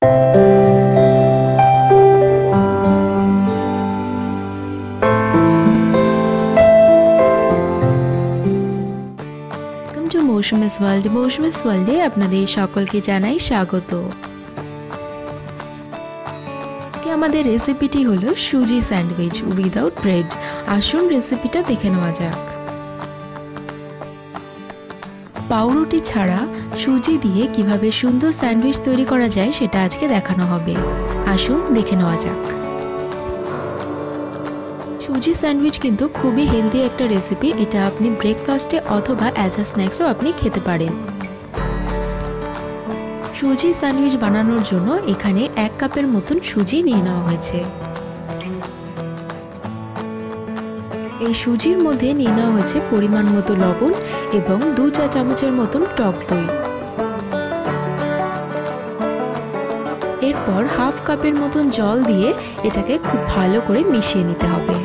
মৌসুমীস ওয়ার্ল্ডে আপনাদের সকলকে জানাই স্বাগত। আমাদের রেসিপিটি হলো সুজি স্যান্ডউইচ উইদাউট ব্রেড। আসুন রেসিপিটা দেখে নেওয়া যাক। পাউরুটি ছাড়া সুজি দিয়ে কিভাবে সুন্দর স্যান্ডউইচ তৈরি করা যায় সেটা আজকে দেখানো হবে। আসুন দেখে নেওয়া যাক। সুজি স্যান্ডউইচ কিন্তু খুবই হেলদি একটা রেসিপি। এটা আপনি ব্রেকফাস্টে অথবা অ্যাজ আ স্ন্যাক্সও আপনি খেতে পারেন। সুজি স্যান্ডউইচ বানানোর জন্য এখানে 1 কাপের মতন সুজি নিয়ে নেওয়া হয়েছে। এই সুজির মধ্যে নিয়ে নেওয়া হয়েছে পরিমাণ মতো লবণ এবং 2 চা চামচের মতন টক দই। এরপর 1/2 কাপের মতন জল দিয়ে এটাকে খুব ভালো করে মিশিয়ে নিতে হবে।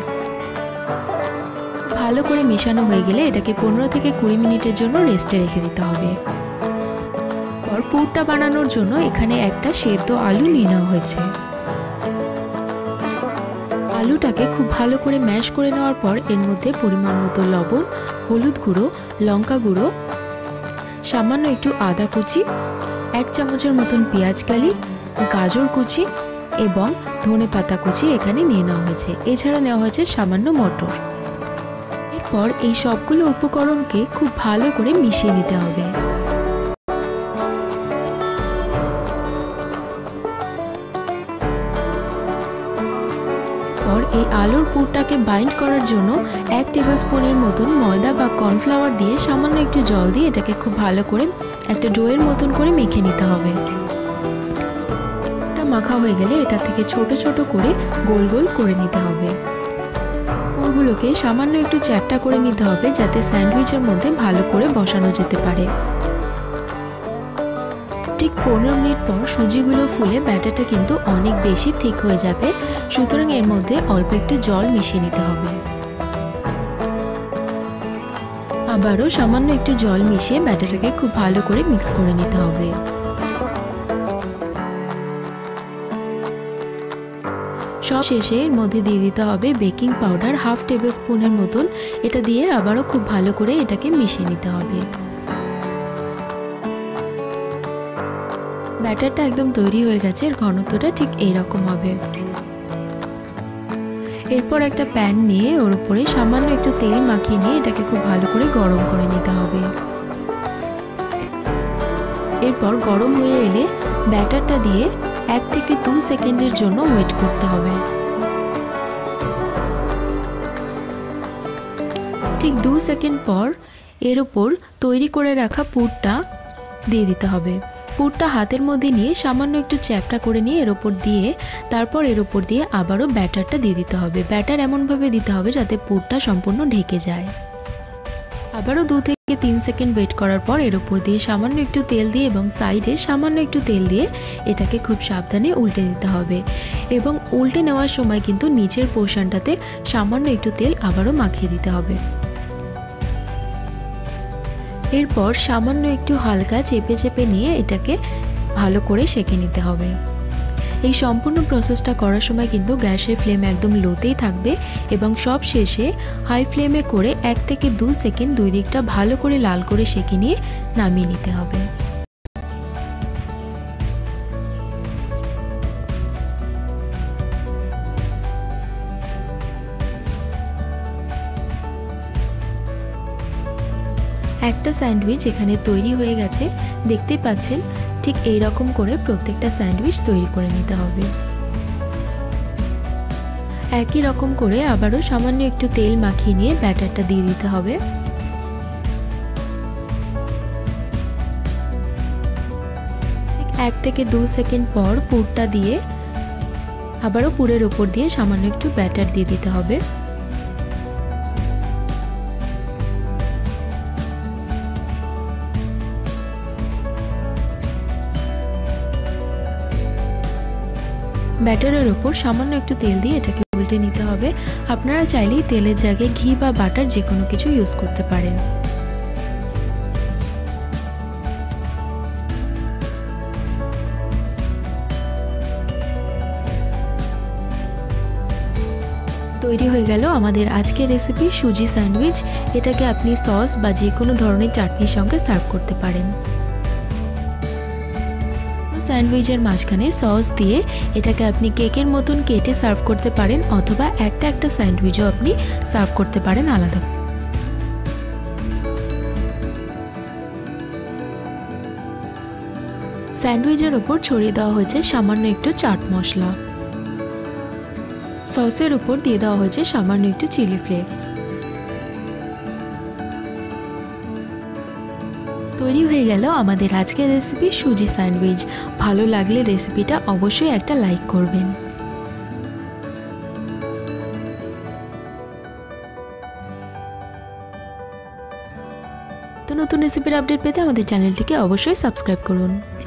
ভালো করে মেশানো হয়ে গেলে এটাকে 15 থেকে 20 মিনিটের জন্য রেস্টে রেখে দিতে হবে। পর পুরটা বানানোর জন্য এখানে একটা সেদ্ধ আলু নিয়ে নেওয়া হয়েছে। আলুটাকে খুব ভালো করে ম্যাশ করে নেওয়ার পর এর মধ্যে পরিমাণ মতো লবণ, হলুদ গুঁড়ো, লঙ্কা গুঁড়ো, সামান্য একটু আদা কুচি, 1 চামচের মতন পেঁয়াজ কালি, গাজর কুচি এবং ধনেপাতা কুচি এখানে নিয়ে নেওয়া হয়েছে। এছাড়া নেওয়া হয়েছে সামান্য মটর। এরপর এই সবগুলো উপকরণকে খুব ভালো করে মিশিয়ে নিতে হবে। এই আলুর পুরটাকে বাইন্ড করার জন্য 1 টেবিলস্পুনের মতন ময়দা বা কর্নফ্লাওয়ার দিয়ে সামান্য একটু জল দিয়ে এটাকে খুব ভালো করে একটা ডোয়ের মতন করে মেখে নিতে হবে। এটা মাখা হয়ে গেলে এটা থেকে ছোট ছোট করে গোল গোল করে নিতে হবে। পুরগুলোকে সামান্য একটু চ্যাপ্টা করে নিতে হবে যাতে স্যান্ডউইচের মধ্যে ভালো করে বসানো যেতে পারে। ঠিক 15 মিনিট পর সুজিগুলো ফুলে ব্যাটারটা কিন্তু অনেক বেশি থিক হয়ে যাবে, সুতরাং এর মধ্যে অল্প একটু জল মিশিয়ে নিতে হবে। আবারও সামান্য একটু জল মিশিয়ে ব্যাটারটাকে খুব ভালো করে মিক্স করে নিতে হবে। সব শেষে এর মধ্যে দিয়ে দিতে হবে বেকিং পাউডার 1/2 টেবিলস্পুনের মতন। এটা দিয়ে আবারও খুব ভালো করে এটাকে মিশিয়ে নিতে হবে। ব্যাটারটা একদম তৈরি হয়ে গেছে। এর ঘনত্বটা ঠিক এইরকম হবে। এরপর একটা প্যান নিয়ে ওর উপরে সামান্য একটু তেল মাখিয়ে নিয়ে এটাকে খুব ভালো করে গরম করে নিতে হবে। এরপর গরম হয়ে এলে ব্যাটারটা দিয়ে 1 থেকে 2 সেকেন্ডের জন্য ওয়েট করতে হবে। ঠিক 2 সেকেন্ড পর এর উপর তৈরি করে রাখা পুরটা দিয়ে দিতে হবে। পুরটা হাতের মধ্যে নিয়ে সামান্য একটু চ্যাপ্টা করে নিয়ে এর উপর দিয়ে তারপর এর উপর দিয়ে আবারও ব্যাটারটা দিয়ে দিতে হবে। ব্যাটার এমনভাবে দিতে হবে যাতে পুরটা সম্পূর্ণ ঢেকে যায়। আবারও 2 থেকে 3 সেকেন্ড ওয়েট করার পর এর উপর দিয়ে সামান্য একটু তেল দিয়ে এবং সাইডে সামান্য একটু তেল দিয়ে এটাকে খুব সাবধানে উল্টে দিতে হবে এবং উল্টে নেওয়ার সময় কিন্তু নিচের পোর্শনটাতে সামান্য একটু তেল আবারও মাখিয়ে দিতে হবে। এরপর সামান্য একটু হালকা চেপে চেপে নিয়ে এটাকে ভালো করে সেঁকে নিতে হবে। এই সম্পূর্ণ প্রসেসটা করার সময় কিন্তু গ্যাসের ফ্লেম একদম লোতেই থাকবে এবং সব শেষে হাই ফ্লেমে করে 1 থেকে 2 সেকেন্ড দুই দিকটা ভালো করে লাল করে সেঁকে নিয়ে নামিয়ে নিতে হবে। একটা স্যান্ডউইচ এখানে তৈরি হয়ে গেছে, দেখতেই পাচ্ছেন। ঠিক এই রকম করে প্রত্যেকটা স্যান্ডউইচ তৈরি করে নিতে হবে। একই রকম করে আবারও সামান্য একটু তেল মাখিয়ে নিয়ে ব্যাটারটা দিয়ে দিতে হবে। ঠিক 1 থেকে 2 সেকেন্ড পর পুরটা দিয়ে আবারও পুরের উপর দিয়ে সামান্য একটু ব্যাটার দিয়ে দিতে হবে। ব্যাটারের উপর সামান্য একটু তেল দিয়ে এটাকে উল্টে নিতে হবে। আপনারা চাইলেই তেলের জায়গায় ঘি বা বাটার যে কোনো কিছু ইউজ করতে পারেন। তৈরি হয়ে গেল আমাদের আজকের রেসিপি সুজি স্যান্ডউইচ। এটাকে আপনি সস বা যে কোনো ধরনের চাটনির সঙ্গে সার্ভ করতে পারেন। স্যান্ডউইচের মাঝখানে সস দিয়ে এটাকে আপনি কেকের মতন কেটে সার্ভ করতে পারেন, অথবা একটা একটা স্যান্ডউইচও আপনি সার্ভ করতে পারেন আলাদা। স্যান্ডউইচের ওপর ছড়িয়ে দেওয়া হয়েছে সামান্য একটু চাট মশলা। সসের উপর দিয়ে দেওয়া হয়েছে সামান্য একটু চিলি ফ্লেক্স। তৈরি হয়ে গেল আমাদের আজকের রেসিপি সুজি স্যান্ডউইচ। ভালো লাগলে রেসিপিটা অবশ্যই একটা লাইক করবেন। তো নতুন রেসিপির আপডেট পেতে আমাদের চ্যানেলটিকে অবশ্যই সাবস্ক্রাইব করুন।